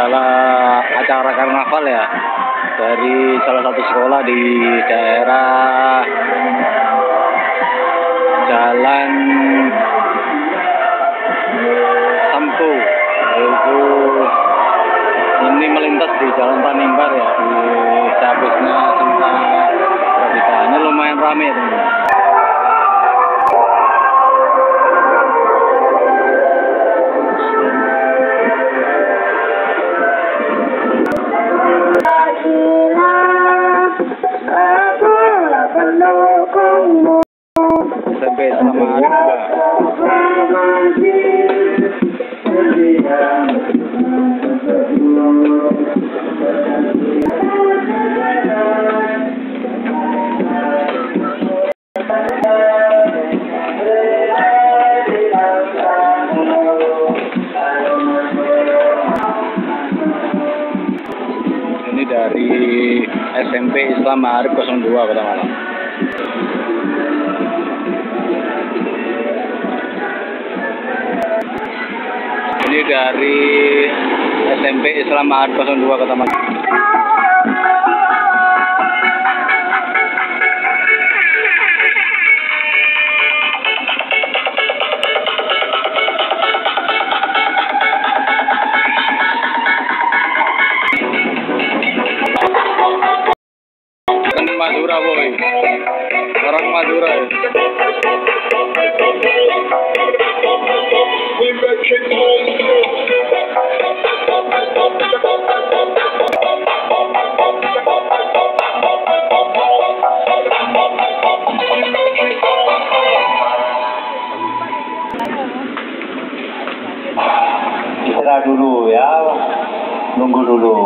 adalah acara karnaval ya, dari salah satu sekolah di daerah Jalan Sampo, yaitu ini melintas di Jalan Tanimbar ya, di sehabisnya Simpang Pratika. Ini lumayan ramai teman-teman. SMP Islam ini dari SMP Islam Ma'arif 02 Kota Malang. Ini dari SMP Islam Ma'arif 02 Kota Malang. Madura boy, orang Madura ya. Istirahat dulu ya, nunggu dulu.